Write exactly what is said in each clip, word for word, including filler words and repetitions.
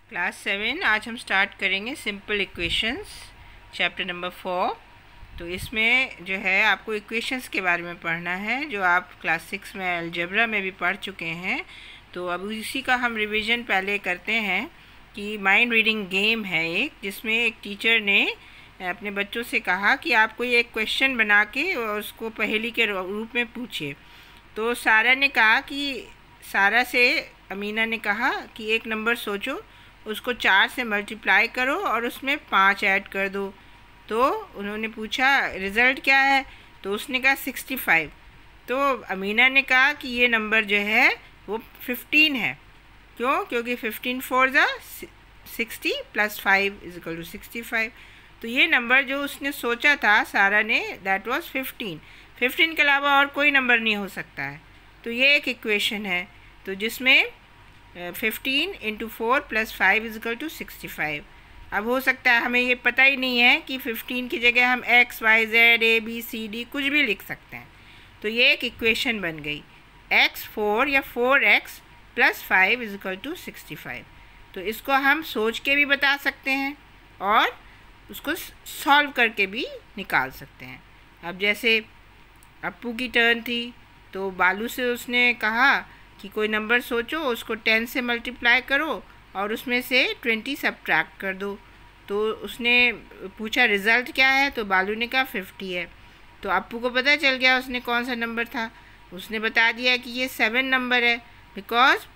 Class seven आज हम start करेंगे simple equations chapter number four. तो इसमें जो है आपको इक्वेशंस के बारे में पढ़ना है जो आप क्लास सिक्स में अलजेब्रा में भी पढ़ चुके हैं। तो अब इसी का हम रिवीजन पहले करते हैं कि माइंड रीडिंग गेम है एक, जिसमें एक टीचर ने अपने बच्चों से कहा कि आप कोई एक क्वेश्चन बना के और उसको पहेली के रूप में पूछिए। तो सारा ने कहा कि सारा से अमीना ने कहा कि एक नंबर सोचो, उसको चार से मल्टीप्लाई करो और उसमें पाँच ऐड कर दो। तो उन्होंने पूछा रिज़ल्ट क्या है, तो उसने कहा सिक्सटी फाइव। तो अमीना ने कहा कि ये नंबर जो है वो फिफ्टीन है। क्यों? क्योंकि फिफ्टीन फोर ज़ा sixty plus five is equal to sixty five. तो ये नंबर जो उसने सोचा था सारा ने, दैट वाज फिफ्टीन। फिफ्टीन के अलावा और कोई नंबर नहीं हो सकता है। तो ये एक इक्वेशन है तो जिसमें fifteen into four plus five is equal to sixty five. अब हो सकता है हमें ये पता ही नहीं है कि फिफ्टीन की जगह हम X Y Z A B C D कुछ भी लिख सकते हैं। तो ये एक इक्वेशन बन गई, एक्स फोर या four x plus five is equal to sixty five. तो इसको हम सोच के भी बता सकते हैं और उसको सॉल्व करके भी निकाल सकते हैं। अब जैसे अप्पू की टर्न थी तो बालू से उसने कहा कि कोई नंबर सोचो, उसको टेन से मल्टीप्लाई करो और उसमें से ट्वेंटी सब्ट्रैक्ट कर दो। तो उसने पूछा रिज़ल्ट क्या है, तो बालू ने कहा फिफ्टी है। तो अप्पू को पता चल गया उसने कौन सा नंबर था। उसने बता दिया कि ये सेवन नंबर है, because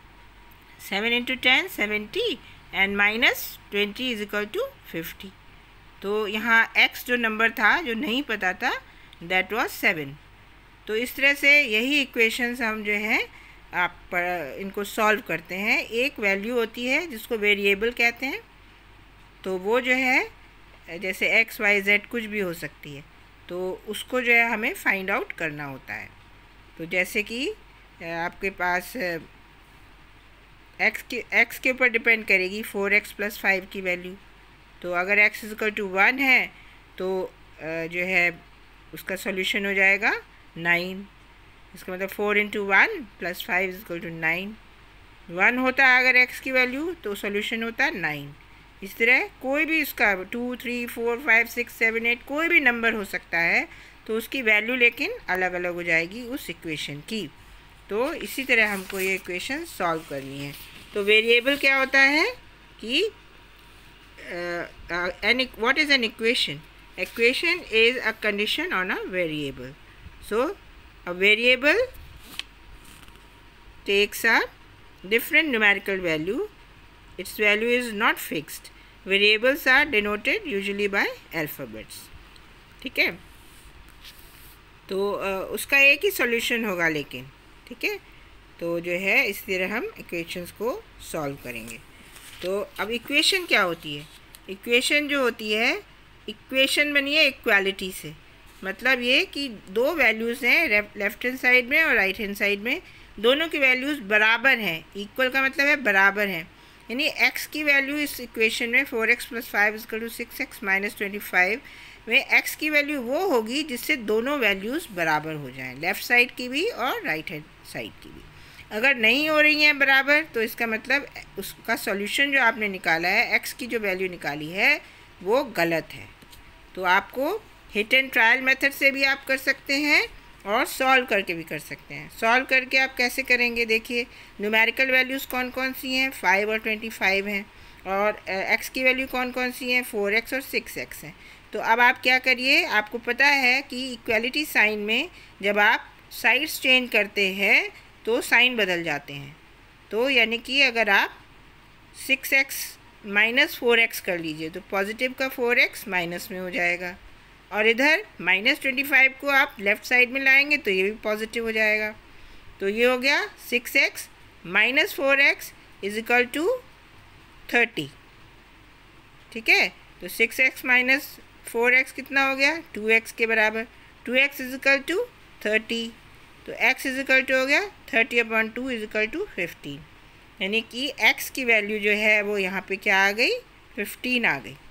seven into ten seventy and minus twenty is equal to fifty. तो यहाँ एक्स जो नंबर था जो नहीं पता था, दैट वाज सेवन। तो इस तरह से यही इक्वेशंस हम जो है आप इनको सॉल्व करते हैं। एक वैल्यू होती है जिसको वेरिएबल कहते हैं, तो वो जो है जैसे एक्स वाई जेड कुछ भी हो सकती है, तो उसको जो है हमें फाइंड आउट करना होता है। तो जैसे कि आपके पास एक्स के एक्स के ऊपर डिपेंड करेगी फोर एक्स प्लस फाइव की वैल्यू। तो अगर X is equal to one है तो जो है उसका सॉल्यूशन हो जाएगा नाइन। इसका मतलब four into one plus five is equal to nine. One होता है अगर एक्स की वैल्यू तो सॉल्यूशन होता है नाइन। इस तरह कोई भी इसका two three four five six seven eight कोई भी नंबर हो सकता है, तो उसकी वैल्यू लेकिन अलग अलग हो जाएगी उस इक्वेशन की। तो इसी तरह हमको ये इक्वेशन सॉल्व करनी है। तो वेरिएबल क्या होता है कि an what is an equation? Equation is a condition on a variable. So a variable takes a different numerical value. Its value is not fixed. Variables are denoted usually by alphabets. ठीक है, तो uh, उसका एक ही solution होगा लेकिन, ठीक है। तो जो है इस तरह हम इक्वेशंस को सॉल्व करेंगे। तो अब इक्वेशन क्या होती है? इक्वेशन जो होती है, इक्वेशन बनी है इक्वालिटी से। मतलब ये कि दो वैल्यूज़ हैं लेफ्ट हैंड साइड में और राइट हैंड साइड में, दोनों की वैल्यूज़ बराबर हैं। इक्वल का मतलब है बराबर हैं, यानी x की वैल्यू इस इक्वेशन में four x plus five equal to six x minus twenty five में x की वैल्यू वो होगी जिससे दोनों वैल्यूज़ बराबर हो जाएं, लेफ़्ट साइड की भी और राइट हैंड साइड की भी। अगर नहीं हो रही हैं बराबर तो इसका मतलब उसका सॉल्यूशन जो आपने निकाला है, x की जो वैल्यू निकाली है वो गलत है। तो आपको हिट एंड ट्रायल मेथड से भी आप कर सकते हैं और सॉल्व करके भी कर सकते हैं। सॉल्व करके आप कैसे करेंगे? देखिए न्यूमेरिकल वैल्यूज़ कौन कौन सी हैं, फाइव और ट्वेंटी फाइव हैं, और एक्स की वैल्यू कौन कौन सी हैं, फोर एक्स और सिक्स एक्स हैं। तो अब आप क्या करिए, आपको पता है कि इक्वालिटी साइन में जब आप साइड्स चेंज करते हैं तो साइन बदल जाते हैं। तो यानी कि अगर आप six x minus four x कर लीजिए तो पॉजिटिव का फोर एक्स माइनस में हो जाएगा, और इधर माइनस ट्वेंटी फाइव को आप लेफ़्ट साइड में लाएंगे तो ये भी पॉजिटिव हो जाएगा। तो ये हो गया six x minus four x is equal to thirty. ठीक है, तो six x minus four x कितना हो गया? टू एक्स के बराबर। Two x is equal to thirty, तो x इज इक्वल टू हो गया thirty upon two is equal to fifteen. यानी कि x की वैल्यू जो है वो यहाँ पे क्या आ गई? फिफ्टीन आ गई।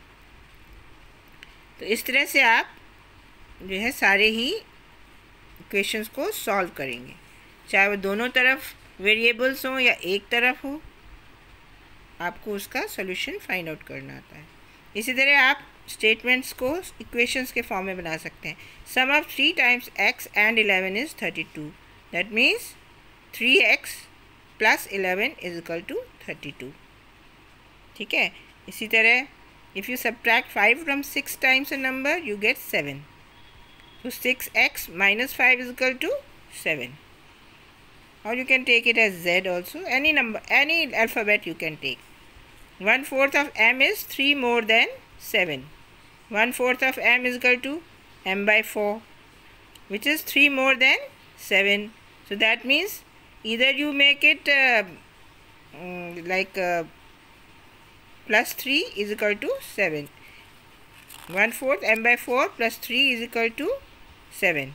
तो इस तरह से आप जो है सारे ही इक्वेशंस को सॉल्व करेंगे, चाहे वो दोनों तरफ वेरिएबल्स हों या एक तरफ हो। आपको उसका सोल्यूशन फाइंड आउट करना आता है। इसी तरह आप स्टेटमेंट्स को इक्वेशंस के फॉर्म में बना सकते हैं। Sum of three times x and eleven is thirty two, that means three x plus eleven is equal to thirty two. ठीक है। इसी तरह if you subtract five from six times a number you get seven, so six x minus five is equal to seven, or you can take it as z also, any number, any alphabet you can take. One fourth of m is three more than seven. One fourth of m is equal to m by four, which is three more than seven. So that means either you make it uh, um, like uh, plus three is equal to seven. One fourth m by four plus three is equal to seven.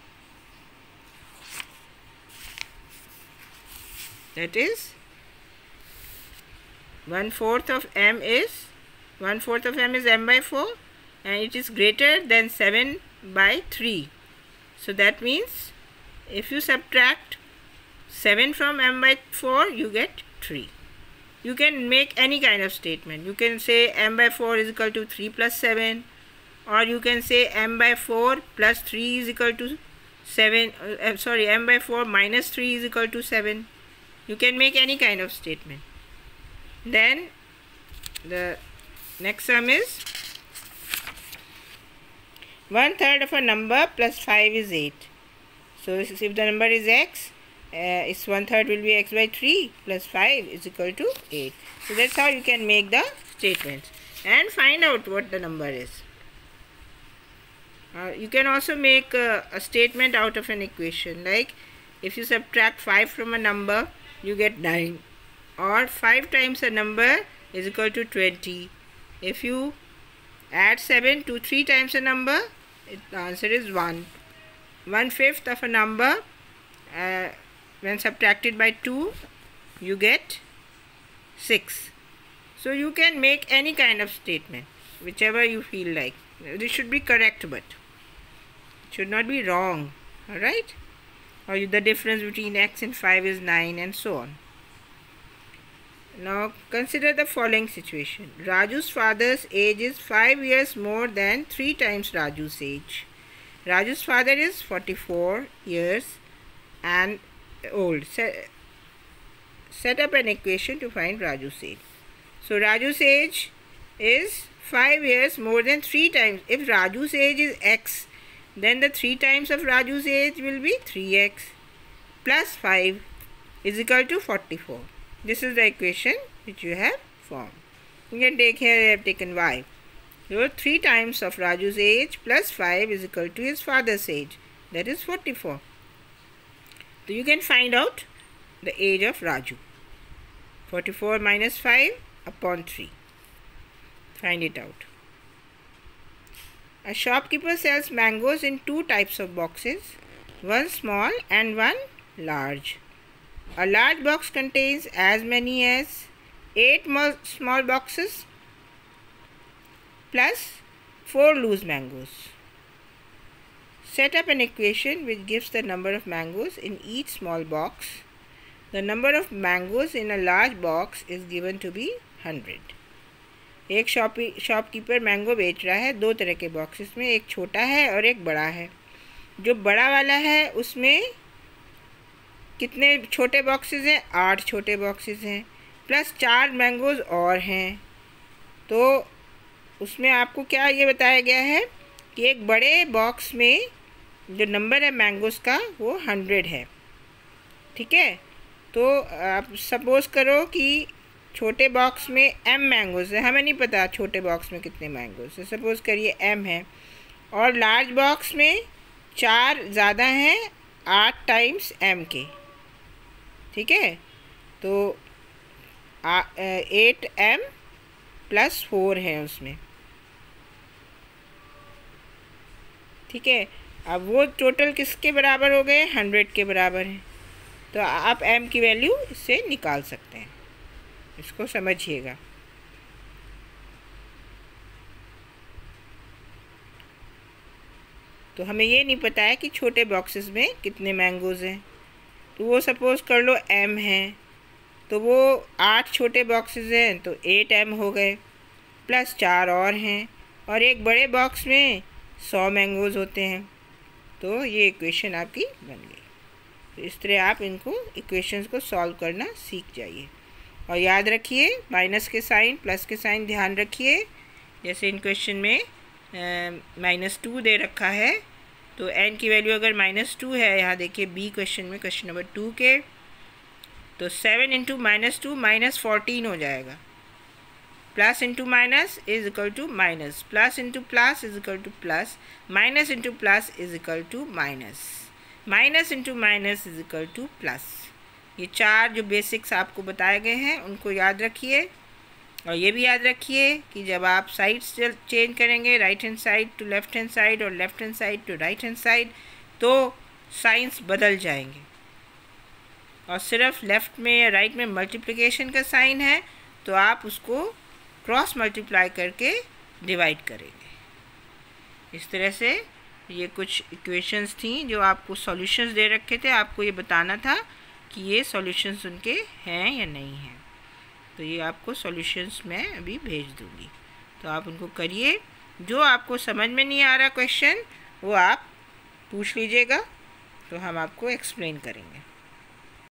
That is one fourth of m is one fourth of m is m by four, and it is greater than seven by three. So that means if you subtract seven from m by four you get three. You can make any kind of statement. You can say m by four is equal to three plus seven, or you can say m by four plus three is equal to seven, uh, sorry m by four minus three is equal to seven. You can make any kind of statement. Then the next sum is one third of a number plus five is eight. So if the number is x, uh, its one third will be x by three plus five is equal to eight. So that's how you can make the statements and find out what the number is. Uh, you can also make uh, a statement out of an equation, like if you subtract five from a number you get nine, or five times a number is equal to twenty. If you add seven to three times a number, it, the answer is one. One fifth of a number uh, when subtracted by two you get six. So you can make any kind of statement, whichever you feel like. This should be correct, but should not be wrong. Alright, or the difference between x and five is nine, and so on. Now consider the following situation. Raju's father's age is five years more than three times Raju's age. Raju's father is forty-four years and old. Set, set up an equation to find Raju's age. So Raju's age is five years more than three times. If Raju's age is x, then the three times of Raju's age will be three x plus five is equal to forty-four. This is the equation which you have formed. You can take here, I have taken y. So three times of Raju's age plus five is equal to his father's age, that is forty-four. So you can find out the age of Raju. forty-four minus five upon three. Find it out. A shopkeeper sells mangoes in two types of boxes, one small and one large. A large box contains as many as eight small boxes plus four loose mangoes. Set up an equation which gives the number of mangoes in each small box. The number of mangoes in a large box is given to be one hundred. एक shop shopkeeper mango बेच रहा है दो तरह के boxes में, एक छोटा है और एक बड़ा है। जो बड़ा वाला है उसमें कितने छोटे बॉक्सेस हैं? आठ छोटे बॉक्सेस हैं, प्लस चार मैंगोज़ और हैं। तो उसमें आपको क्या ये बताया गया है कि एक बड़े बॉक्स में जो नंबर है मैंगोज़ का वो हंड्रेड है। ठीक है, तो आप सपोज़ करो कि छोटे बॉक्स में एम मैंगोज़ है, हमें नहीं पता छोटे बॉक्स में कितने मैंगोज़ है, सपोज़ करिए एम है, और लार्ज बॉक्स में चार ज़्यादा हैं आठ टाइम्स एम के। ठीक है, तो एट एम प्लस फोर है उसमें। ठीक है, अब वो टोटल किसके बराबर हो गए? हंड्रेड के बराबर है। तो आप m की वैल्यू इससे निकाल सकते हैं, इसको समझिएगा। तो हमें ये नहीं पता है कि छोटे बॉक्सेस में कितने मैंगोज़ हैं, तो वो सपोज़ कर लो m है, तो वो आठ छोटे बॉक्सेस हैं तो एट एम हो गए, प्लस चार और हैं, और एक बड़े बॉक्स में सौ मैंगोज़ होते हैं। तो ये इक्वेशन आपकी बन गई। तो इस तरह आप इनको इक्वेशंस को सॉल्व करना सीख जाइए। और याद रखिए माइनस के साइन प्लस के साइन ध्यान रखिए। जैसे इन क्वेश्चन में माइनस टू दे रखा है, तो एन की वैल्यू अगर माइनस टू है, यहाँ देखिए बी क्वेश्चन में, क्वेश्चन नंबर टू के, तो seven into minus two minus fourteen हो जाएगा। Plus into minus is equal to minus, plus into plus is equal to plus, minus into plus is equal to minus, minus into minus is equal to plus. ये चार जो basics आपको बताए गए हैं उनको याद रखिए। और ये भी याद रखिए कि जब आप साइड्स चेंज करेंगे, right hand side to left hand side और left hand side to right hand side, तो साइंस बदल जाएंगे। और सिर्फ लेफ़्ट में या राइट में मल्टीप्लिकेशन का साइन है तो आप उसको क्रॉस मल्टीप्लाई करके डिवाइड करेंगे। इस तरह से ये कुछ इक्वेशंस थी जो आपको सॉल्यूशंस दे रखे थे, आपको ये बताना था कि ये सॉल्यूशंस उनके हैं या नहीं हैं। तो ये आपको सॉल्यूशंस मैं अभी भेज दूँगी, तो आप उनको करिए। जो आपको समझ में नहीं आ रहा क्वेश्चन वो आप पूछ लीजिएगा, तो हम आपको एक्सप्लेन करेंगे।